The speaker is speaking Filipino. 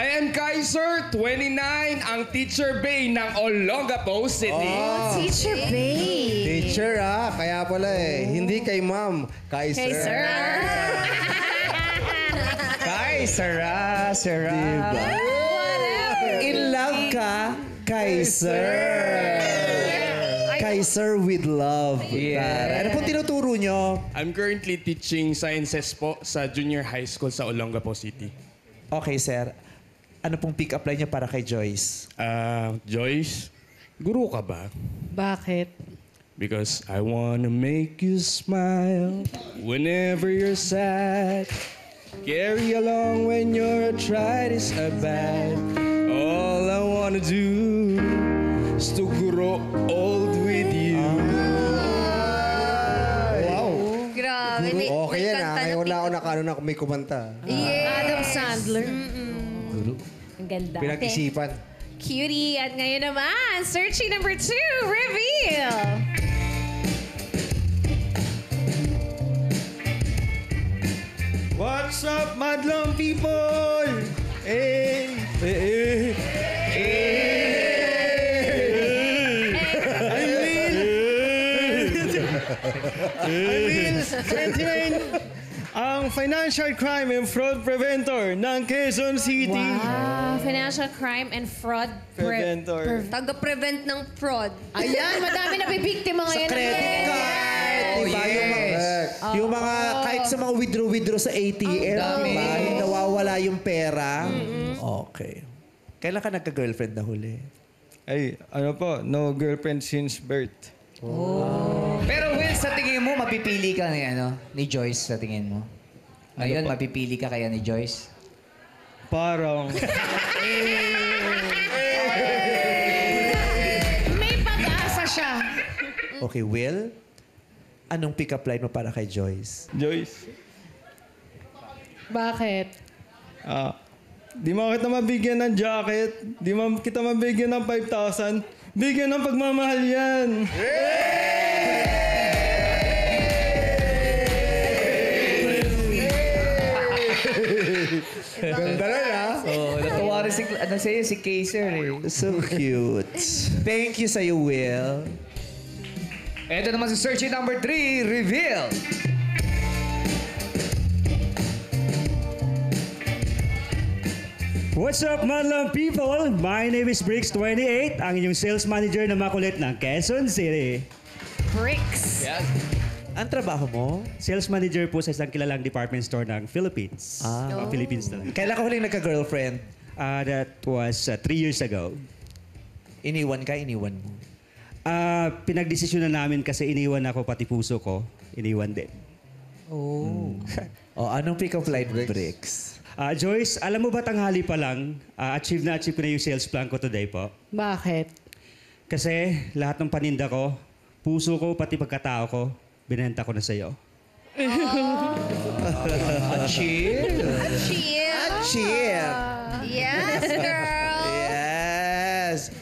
I am Kaiser, 29, ang Teacher Bay ng Olongapo City. Teacher Bay. Teacher kaya pala eh. Hindi kay ma'am, kay sir. Kay Sarah. Diba? In love ka, kay sir. Kay sir with love. Yeah. Ano pong tinuturo nyo? I'm currently teaching sciences po sa junior high school sa Olongapo City. Okay, sir. Ano pong pick-up line niyo para kay Joyce? Joyce, guru ka ba? Bakit? Because I wanna make you smile whenever you're sad. Carry along when your arthritis are bad. All I wanna do is to grow old with you. Wow. Grabe. Okay yan Ngayon na ako nakano na may kumanta. Adam Sandler. Ang ganda. Pinag-isipan. Cutie. At ngayon naman, searching number 2, reveal. What's up, madlang people? Hey, hey, I will 29 ang Financial Crime and Fraud Preventor ng Quezon City. Wow. Financial crime and fraud Preventor. Taga-prevent ng fraud. Ayan, madami na bibiktima ngayon. Credit card. Diba? Yung mga, kahit sa mga withdraw sa ATM, diba? Yung nawawala yung pera. Okay. Kailan ka nagka-girlfriend na huli? Ay, ano po, no girlfriend since birth. Pero Will, sa tingin mo, mapipili ka ni Joyce sa tingin mo? Ngayon, mapipili ka kaya ni Joyce? Parang, May pag-asa siya. Okay, Will, anong pick-up line mo para kay Joyce? Joyce, Bakit? di mo kita mabigyan ng jacket, di mo kita mabigyan ng 5,000, bigyan ng pagmamahal yan. Ganda rin Oh, natuwa rin si Kaiser eh. So cute. Thank you sa'yo, Will. Ito naman si searching number 3, reveal. What's up, madlang people? My name is Bricks28, ang inyong sales manager na makulit ng Quezon City. Bricks. Ang trabaho mo? Sales manager po sa isang kilalang department store ng Philippines. Philippines talaga. Kailan ka huling nagka-girlfriend? That was 3 years ago. Iniwan ka, iniwan mo. Pinagdesisyon na namin kasi iniwan ako, pati puso ko. Iniwan din. Anong pick-up line, Bricks? Joyce, alam mo ba tanghali pa lang, achieve ko na yung sales plan ko today po. Bakit? Kasi lahat ng paninda ko, puso ko, pati pagkatao ko, binenta ko na sa'yo. Chill. Chill. Chill. Yes, girl. Yes.